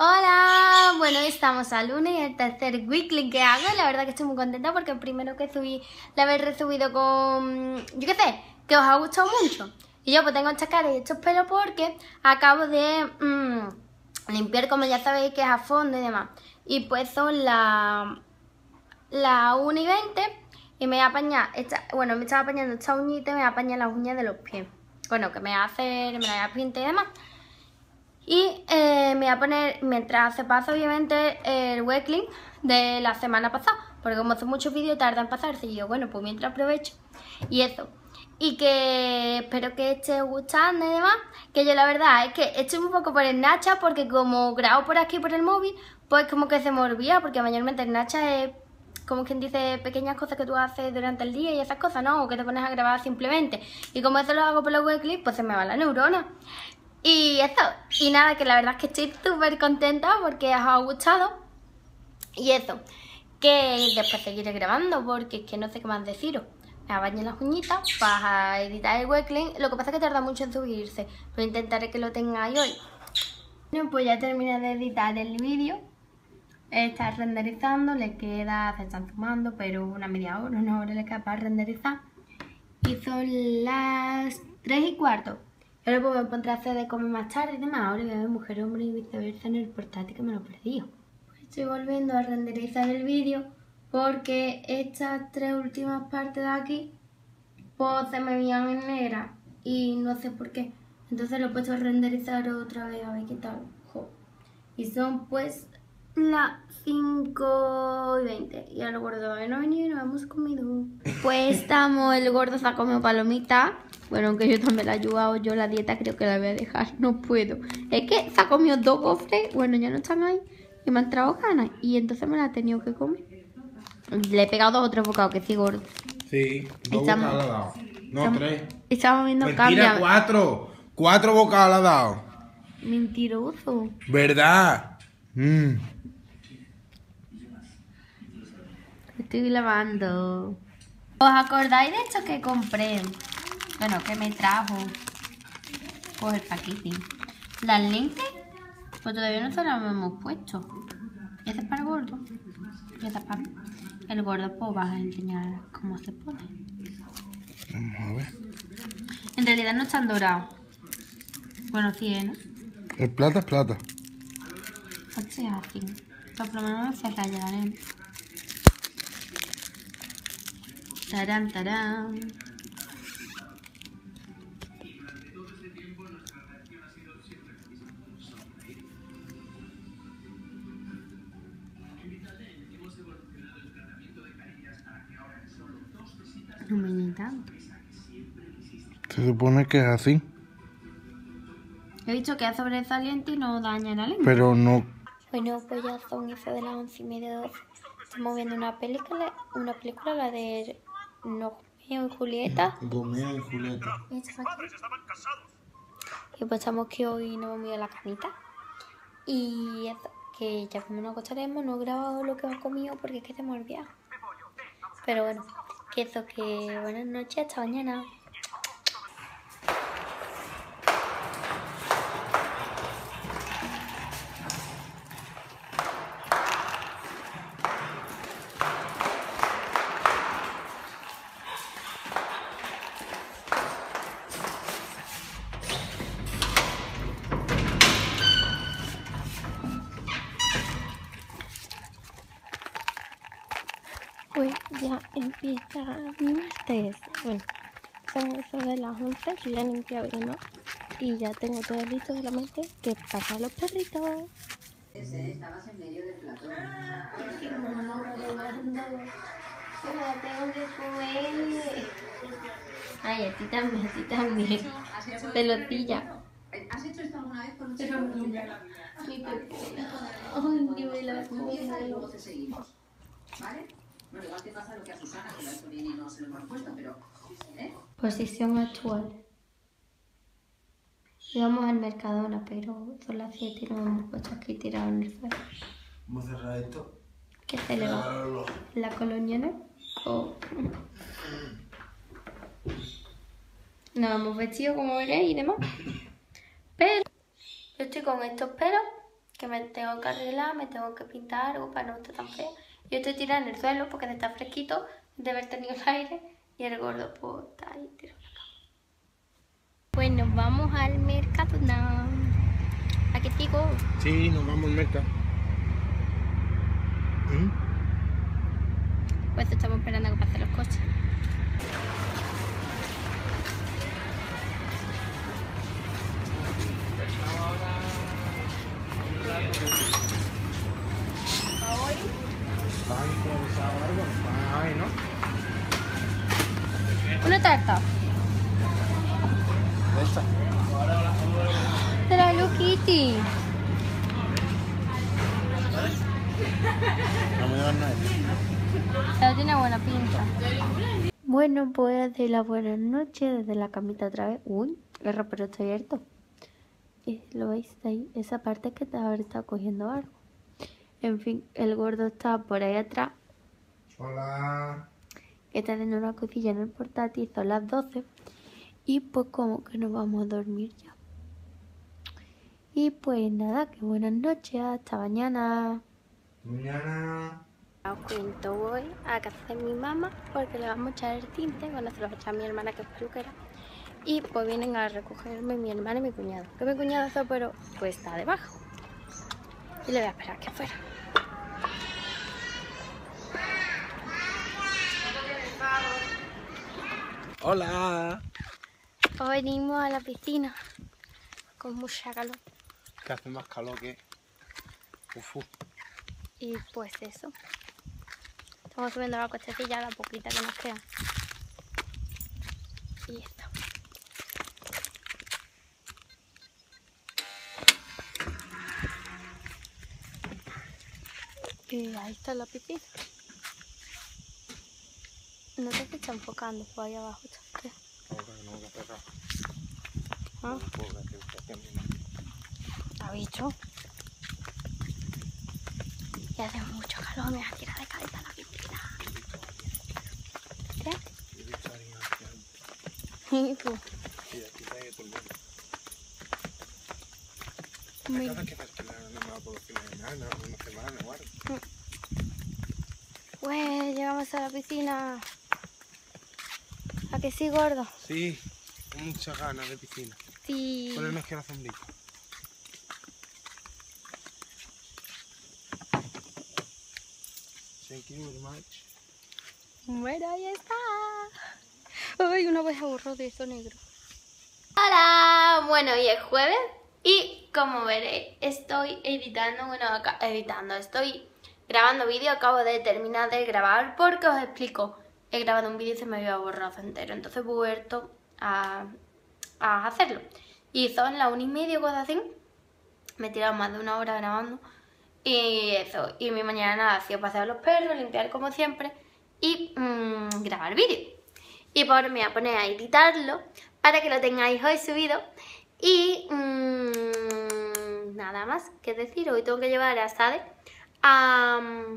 Hola, bueno, estamos al lunes y el tercer weekly que hago. La verdad que estoy muy contenta porque el primero que subí lo habéis recibido con, yo qué sé, que os ha gustado mucho. Y yo pues tengo esta cara y estos pelos porque acabo de limpiar, como ya sabéis, que es a fondo y demás. Y pues son las 1:20 y me voy a apañar, me estaba apañando esta uñita y me voy a apañar las uñas de los pies. Bueno, que me voy a hacer, me la voy a pintar y demás. Y me voy a poner, mientras se pasa obviamente, el weekly de la semana pasada, porque como hace muchos vídeos tarda en pasarse, y yo, bueno, pues mientras aprovecho. Y eso. Y que espero que esté gustando y demás. Que yo la verdad es que estoy un poco por el Snapchat, porque como grabo por aquí por el móvil, pues como que se me olvida, porque mayormente el Snapchat es, como quien dice, pequeñas cosas que tú haces durante el día y esas cosas, ¿no? O que te pones a grabar simplemente. Y como eso lo hago por los weekly, pues se me va la neurona. Y eso, y nada, que la verdad es que estoy súper contenta porque os ha gustado. Y eso, que después seguiré grabando porque es que no sé qué más deciros. Me baño las uñitas para editar el weekly. Lo que pasa es que tarda mucho en subirse, pero intentaré que lo tengáis hoy. Bueno, pues ya terminé de editar el vídeo. Está renderizando, le queda, se están sumando, pero una media hora, una hora le queda para renderizar. Y son las 3:15. Ahora pues me pondré a hacer de comer más tarde y demás. Ahora voy a ver Mujer Hombre y viceversa en el portátil, que me lo he perdido. Estoy volviendo a renderizar el vídeo porque estas tres últimas partes de aquí pues se me veían en negra y no sé por qué. Entonces lo he puesto a renderizar otra vez, a ver qué tal. Jo. Y son pues las 5:20 y el gordo todavía no ha venido y no hemos comido. Pues estamos, el gordo se ha comido palomita. Bueno, aunque yo también la he ayudado, yo la dieta creo que la voy a dejar, no puedo. Es que se ha comido 2 gofres, bueno, ya no están ahí, y me han entrado ganas, y entonces me la he tenido que comer. Le he pegado 2 o 3 bocados, que sí, gordo. Sí, 2 bocados le ha dado. No, 3. Estamos viendo Mentira, 4. 4 bocados le ha dado. Mentiroso. ¿Verdad? Estoy lavando. ¿Os acordáis de esto que compré? Bueno, que me trajo. Pues el paquete. Las lentes, pues todavía no se las hemos puesto. Este es para el gordo. Y este es para el gordo, pues vas a enseñar cómo se pone. Vamos a ver. En realidad no están dorados. Bueno, sí, ¿no? El plata es plata. Pues sí, así. Pero por lo menos se rayarán. Tarán, tarán. No me ni tanto. Se supone que es así. He dicho que es sobresaliente y no daña la lengua. Pero no. Bueno, pues ya son eso de las 11:30, 12. Estamos viendo una película, la de Romeo y Julieta. Romeo y Julieta. Y pues estamos que hoy nos vamos a ir a la camita. Y eso, que ya como nos acostaremos, no he grabado lo que hemos comido porque es que se me ha olvidado. Pero bueno, que eso, que buenas noches, hasta mañana. Pues ya empieza mi martes. Bueno, son eso de las 11, yo ya he limpiado bien, ¿no? Y ya tengo todo listo, solamente que pasar los perritos. Estabas en medio del platón. Tengo que comer. Ay, a ti también. Pelotilla. ¿Has hecho esto alguna vez con un Pero chico? mira, mi pepona. Ay, ni me la Luego te seguimos. ¿Vale? Bueno, igual te pasa lo que a Susana, que lo ha hecho bien y no se lo hemos puesto, pero... Posición actual. Íbamos al Mercadona, pero son las 7 y nos hemos puesto aquí tirados en el suelo. Vamos a cerrar esto. ¿Qué se le va? ¿La colonia no? Oh. Nos hemos vestido como veréis y demás. Pero yo estoy con estos pelos que me tengo que arreglar, me tengo que pintar algo para no estar tan fea. Yo estoy tirada en el suelo porque está fresquito de haber tenido el aire y el gordo pues está ahí tirado en la cama. Pues nos vamos al Mercadona. ¿A qué digo? Sí, nos vamos al mercado. Pues estamos esperando a que pasen los coches. Una tarta. Esta. De la Hello Kitty. No me llevan nada. Pero tiene buena pinta. Bueno, pues de la buenas noches desde la camita otra vez. Uy, el ropero está abierto. Y lo veis ahí, esa parte que te haber estado cogiendo algo. En fin, el gordo está por ahí atrás. Hola. Está haciendo una cosilla en el portátil, son las 12. Y pues como que nos vamos a dormir ya. Y pues nada, que buenas noches, hasta mañana. Mañana. Os cuento, voy a casa de mi mamá porque le vamos a echar el tinte. Bueno, se lo va a echar a mi hermana que es peluquera. Y pues vienen a recogerme mi hermana y mi cuñado. Que mi cuñado está, pero pues está debajo. Y le voy a esperar que afuera. Hola. Hoy venimos a la piscina con mucha calor. Que hace más calor que... Uf. Y pues eso. Estamos subiendo la costecilla, la poquita que nos queda. Y esto. Y ahí está la piscina. No sé si está enfocando, por ahí abajo está. ¿Qué? No, que cerrar. ¿Ah? ¿Has visto? Y hace mucho calor, me va a tirar de cabeza a la piscina. ¿Qué? Y pues, Sí, aquí está todo el mundo. mira. Cada que no me va por los fines de semana, una semana o algo. Pues llegamos a la piscina. ¿A que sí, gordo? Sí, con muchas ganas de piscina. Sí. Ponerme aquí la sombrita. Thank you very much. Bueno, ahí está. Ay, una vez aburro de eso negro. Hola, bueno, hoy es jueves y como veréis estoy editando, estoy grabando vídeo, acabo de terminar de grabar porque os explico, he grabado un vídeo y se me había borrado entero, entonces he vuelto a hacerlo. Y son las 1:30 o cosas así, me he tirado más de 1 hora grabando y eso, y mi mañana ha sido pasear a los perros, limpiar como siempre y grabar vídeo. Y por ahora me voy a poner a editarlo para que lo tengáis hoy subido. Y nada más que decir, hoy tengo que llevar a Sade a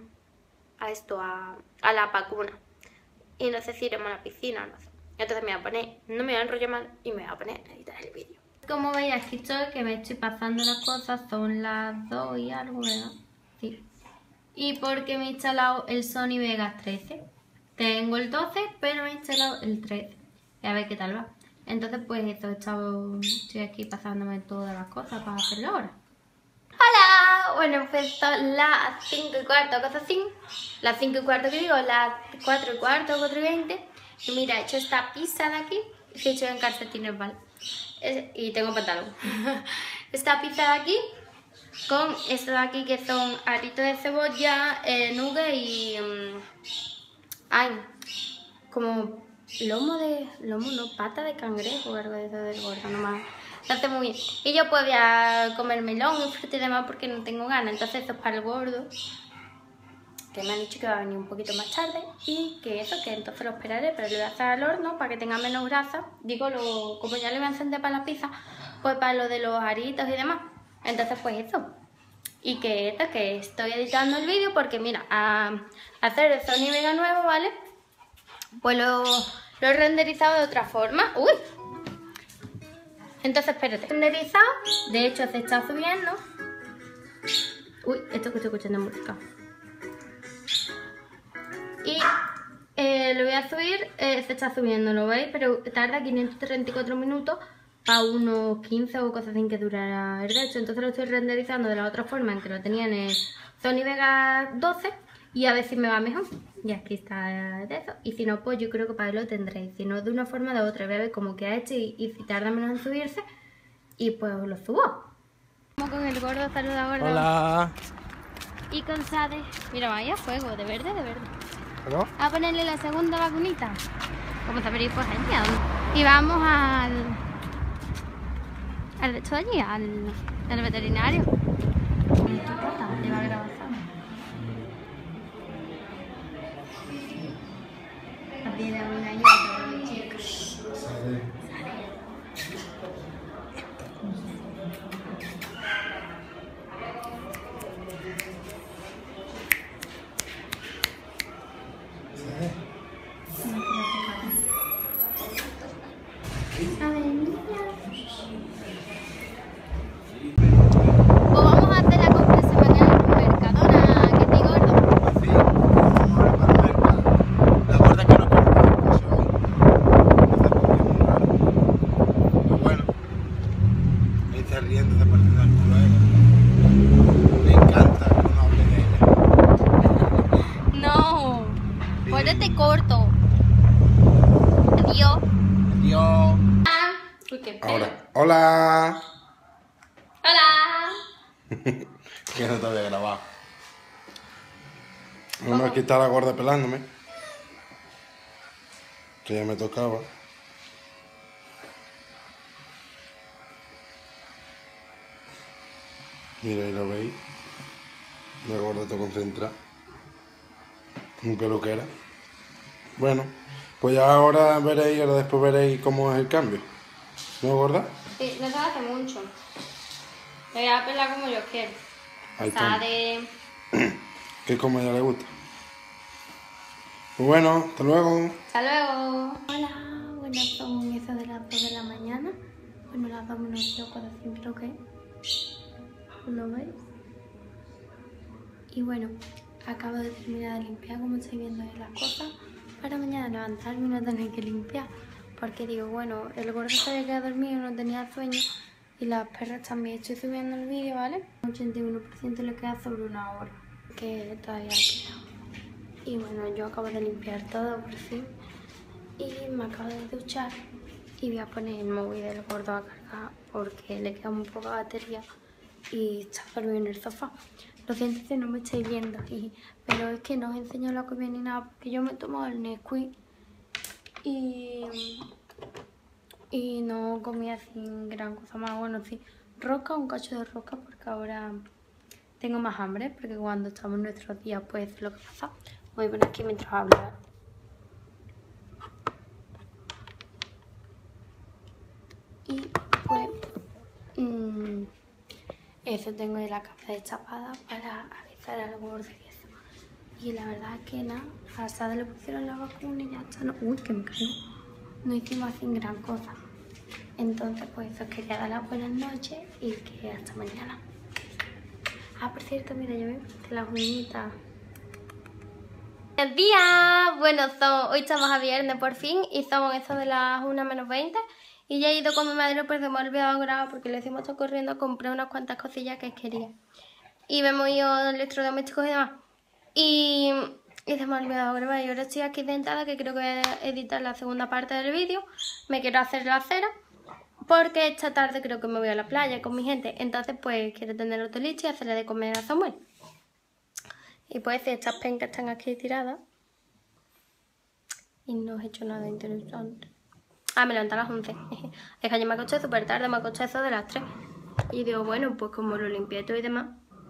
la vacuna. Y no sé si iremos a la piscina, no sé. Entonces me voy a poner, no me voy a enrollar mal y me voy a poner a editar el vídeo. Como veis aquí estoy, que me estoy pasando las cosas, son las 2 y algo, ¿verdad? Sí. Y porque me he instalado el Sony Vegas 13. Tengo el 12, pero me he instalado el 13. Y a ver qué tal va. Entonces pues eso, estoy aquí pasándome todas las cosas para hacerlo ahora. ¡Hola! Bueno, pues son las 5:15, cosas así. Las 5:15 que digo, las 4:15, 4:20. Y mira, he hecho esta pizza de aquí. Sí, he hecho en calcetines, ¿vale? Y tengo pantalón. Esta pizza de aquí con esto de aquí que son aritos de cebolla, nugget y... como pata de cangrejo o algo de eso del gordo, nomás. Se hace muy bien. Y yo pues voy a comer melón y fruta y demás porque no tengo ganas. Entonces esto es para el gordo, que me han dicho que va a venir un poquito más tarde. Y que eso, que entonces lo esperaré, pero le voy a hacer al horno para que tenga menos grasa. Digo, como ya le voy a encender para la pizza, pues para lo de los aritos y demás. Entonces pues eso. Y que estoy editando el vídeo porque mira, a hacer el Sony Vega nuevo, ¿vale? Pues lo he renderizado de otra forma. ¡Uy! Entonces, espérate. Renderizado, de hecho se está subiendo. Uy, esto que estoy escuchando música. Y lo voy a subir, se está subiendo, ¿lo veis? Pero tarda 534 minutos para unos 15 o cosas así que durará el resto. Entonces lo estoy renderizando de la otra forma en que lo tenía en el Sony Vegas 12 y a ver si me va mejor. Y aquí está de eso. Y si no, pues yo creo que para ahí lo tendréis. Si no, de una forma o de otra. Voy a ver cómo queda hecho y si tarda menos en subirse. Y pues lo subo. Vamos con el gordo, saluda gordo. Hola. Y con Sade. Mira, vaya fuego, de verde, de verde. ¿Aló? A ponerle la segunda vacunita. Como sabréis, pues genial. Y vamos al de esto allí, al veterinario. Lleva grabación. Aquí de una y otra, mi chica. A ver, niña. Pues vamos a hacer la compra semanal Mercadona, que estoy gordo. Sí, vamos a para el mercado. La gorda que no compra pues bueno, ahí está riendo, está partiendo el culo a ella. Me encanta que uno hable de ella. No, ponete corto. Adiós. Adiós. Uy, qué pena. Ahora, hola. Hola. Que no te había grabado. Bueno, aquí está la gorda pelándome. Que ya me tocaba. Mira, ahí lo veis. La gorda está concentrada. Un peluquera. Bueno, pues ya ahora veréis, ahora después veréis cómo es el cambio. ¿No, gorda? Sí, no se hace mucho. Le voy a pelar como yo quiero. Ahí está. Sade. Que es como a ella le gusta. Pues bueno, hasta luego. Hasta luego. Hola, bueno, son eso de las 2 de la mañana. Bueno, las 2 menos 5 de 5 creo que. ¿Lo veis? Y bueno, acabo de terminar de limpiar, como estáis viendo las cosas, para mañana levantarme y no tener que limpiar. Porque digo, bueno, el gordo se había quedado dormido, no tenía sueño. Y las perras también. Estoy subiendo el vídeo, ¿vale? Un 81% le queda sobre una hora, que todavía queda. Y bueno, yo acabo de limpiar todo por fin. Y me acabo de duchar. Y voy a poner el móvil del gordo a cargar porque le queda muy poca batería. Y está dormido en el sofá. Lo siento si no me estáis viendo. Pero es que no os enseño la comida ni nada porque yo me he tomado el Nesquik. Y no comía sin gran cosa más. Bueno, sí, rosca, un cacho de rosca porque ahora tengo más hambre. Porque cuando estamos en nuestros días, pues es lo que pasa. Voy a poner aquí mientras hablo. Y pues eso, tengo de la capa destapada para avisar al gordo y eso. Y la verdad es que nada, a Sade le pusieron la vacuna y ya está. No, uy, que me caigo. No hicimos así gran cosa. Entonces, pues eso, quería dar las buenas noches y que hasta mañana. Ah, por cierto, mira, yo me puse las uñitas. Buenos días. Bueno, hoy estamos a viernes por fin y somos eso de las 1 menos 20. Y ya he ido con mi madre, pero se me ha olvidado grabar porque le hicimos todo corriendo a comprar unas cuantas cosillas que quería. Y hemos ido a electrodomésticos y demás. Y se me ha olvidado grabar. Y ahora estoy aquí sentada, que creo que voy a editar la segunda parte del vídeo. Me quiero hacer la cera porque esta tarde creo que me voy a la playa con mi gente. Entonces pues quiero tenerlo todo listo y hacerle de comer a Samuel. Y pues estas pencas están aquí tiradas. Y no he hecho nada interesante. Ah, me levanté a las 11. Es que ayer me acosté súper tarde, me acosté eso de las 3. Y digo, bueno, pues como lo limpié todo y demás,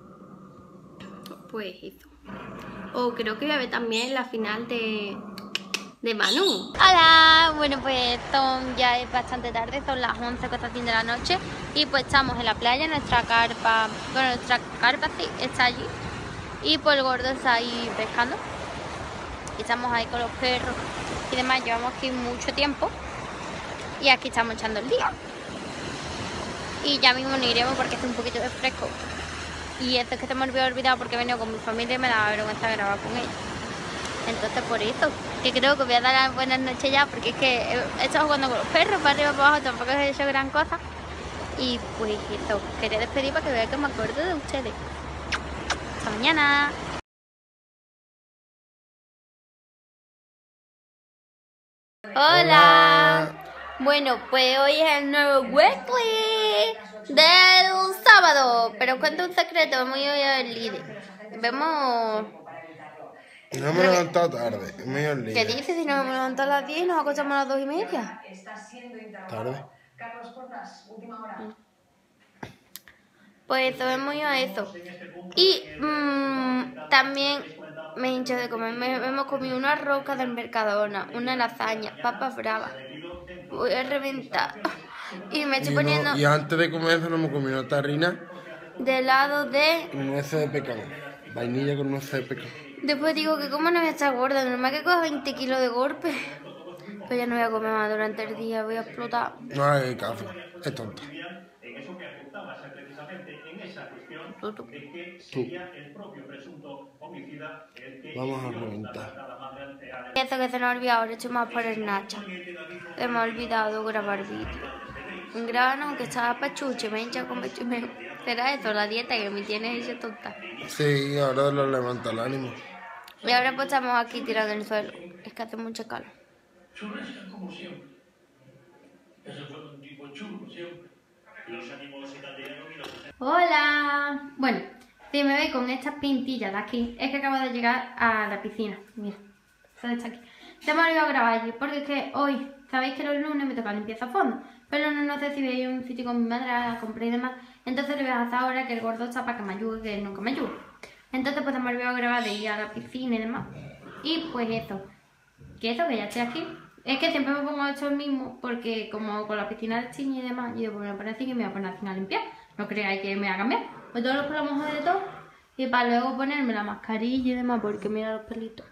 pues eso. O creo que voy a ver también la final de Manu. Hola, bueno pues ya es bastante tarde, son las 11, cosas así de la noche. Y pues estamos en la playa, nuestra carpa, bueno, nuestra carpa sí, está allí. Y pues el gordo está ahí pescando. Y estamos ahí con los perros y demás, llevamos aquí mucho tiempo. Y aquí estamos echando el día. Y ya mismo nos iremos porque hace un poquito de fresco. Y eso es que se me había olvidado porque he venido con mi familia y me daba vergüenza grabar con ella. Entonces por eso, que creo que voy a dar las buenas noches ya, porque es que he estado jugando con los perros para arriba y para abajo, tampoco he hecho gran cosa. Y pues eso, quería despedir para que vean que me acuerdo de ustedes. Hasta mañana. Hola. Bueno, pues hoy es el nuevo weekly del sábado. Pero os cuento un secreto, vamos a ir al líder. Vemos... No me he levantado tarde, me he ido al ¿Qué líder. dices? Si nos hemos levantado a las 10 y nos acostamos a las 2:30. ¿Tarde? Pues eso, hemos ido a eso. Y también me he hinchado de comer. Hemos comido una roca del Mercadona, una lasaña, papas bravas. Voy a reventar. Y me estoy poniendo Y antes de comer eso no me comí una tarrina de helado de... con nueces de pecado. Vainilla con nueces de pecado. Después digo que como no voy a estar gorda, normal que coja 20 kilos de golpe. Pero ya no voy a comer más durante el día, voy a explotar. No hagas caso, es tonta. Tú. Vamos a reventar. Eso que se nos ha olvidado, ahora he hecho más por el Nacha. Se me ha olvidado grabar vídeo. Un grano que estaba pachuche, me hincha con pechuche. ¿Será eso, la dieta que me tiene hecha tonta? Sí, ahora lo levanta el ánimo. Y ahora pues estamos aquí tirados en el suelo. Es que hace mucho calor. Churrasca como siempre. Ese fue un tipo chulo siempre. Los ánimos italianos y los... Hola. Bueno, si me veis con estas pintillas de aquí, es que acabo de llegar a la piscina. Mira, solo está aquí. Se me ha olvidado grabar allí, porque es que hoy, sabéis que los lunes me toca limpieza a fondo. Pero no sé si veis un sitio con mi madre, la compré y demás. Entonces le voy a hacer ahora que el gordo está para que me ayude, que nunca me ayude. Entonces pues se me ha olvidado grabar de ir a la piscina y demás. Y pues eso, que ya estoy aquí. Es que siempre me pongo esto mismo, porque como con la piscina de chiña y demás, yo me voy a poner así y me voy a poner así a limpiar. No creáis que me voy a cambiar. Pues todos los pelos mojos de todo. Y para luego ponerme la mascarilla y demás, porque mira los pelitos.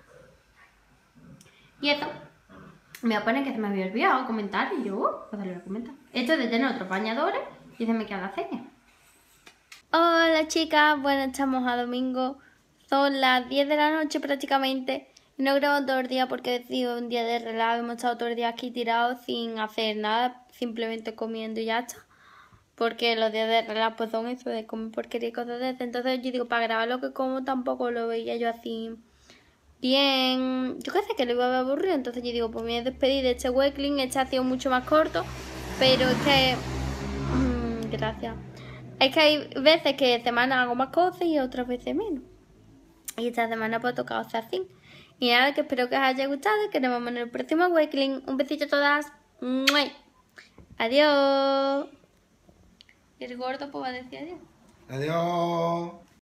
Y eso. Me voy a poner que se me había olvidado comentar y yo, pues le voy a comentar. Esto es de tener otros bañadores y se me queda la ceña. Hola chicas, bueno, estamos a domingo. Son las 10 de la noche prácticamente. No grabo todo el día porque he sido un día de relajo. Hemos estado todo el día aquí tirados sin hacer nada, simplemente comiendo y ya está. Porque los días de relajo pues son eso, de comer porquería y cosas de eso. Entonces yo digo, para grabar lo que como tampoco lo veía yo así bien. Yo qué sé, que lo iba a ver aburrido. Entonces yo digo, pues me voy a despedir de este weekly. Este ha sido mucho más corto, pero es que... gracias. Es que hay veces que semana hago más cosas y otras veces menos. Y esta semana pues toca hacer así. Y nada, que espero que os haya gustado y que nos vemos en el próximo weekly. Un besito a todas. ¡Mua! Adiós. Y el gordo pues va a decir adiós. Adiós.